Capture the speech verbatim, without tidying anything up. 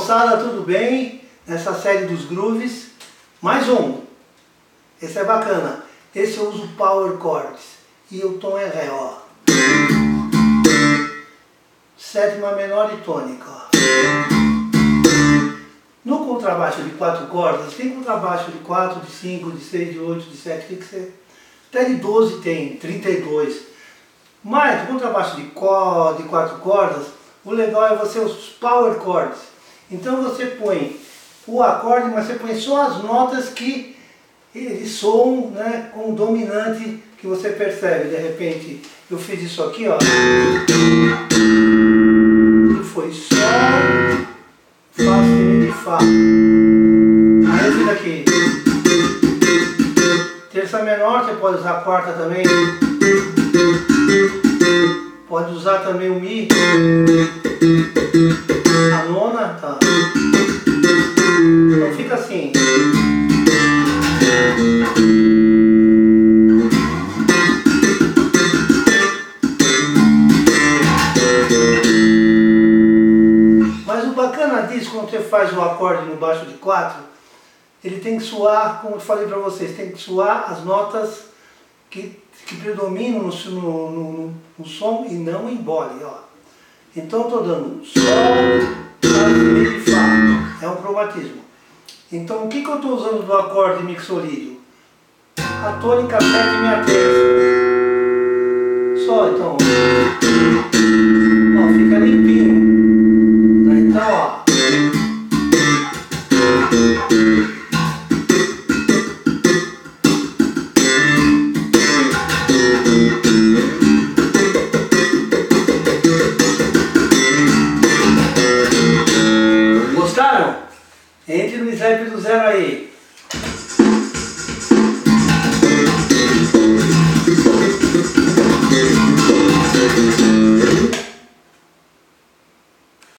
moçada, tudo bem? Nessa série dos grooves, mais um. Esse é bacana. Esse eu uso power chords e o tom é Ré, ó. Sétima menor e tônica, ó. No contrabaixo de quatro cordas, tem contrabaixo de quatro, de cinco, de seis, de oito, de sete, tem que ser. Até de doze tem, trinta e dois. Mas o contrabaixo de, co, de quatro cordas, o legal é você os power chords. Então você põe o acorde, mas você põe só as notas que eles soam, né, com o dominante que você percebe. De repente eu fiz isso aqui, ó. E foi Sol, Fá, Si, Fá. Aí esse daqui. Terça menor, você pode usar a quarta também. Pode usar também o Mi. A nona, tá. Então fica assim. Mas o bacana disso, quando você faz o acorde no baixo de quatro, ele tem que soar, como eu falei para vocês, tem que soar as notas que, que predominam no, no, no, no som e não embole, ó. Então eu estou dando Sol, Fá, Si, Fá. É um cromatismo. Então o que, que eu estou usando do acorde mixolídio? A tônica sétima e a terça. Só, então. Ó, fica limpinho. Então, ó. Gostaram? Entre no Snap do Zero aí.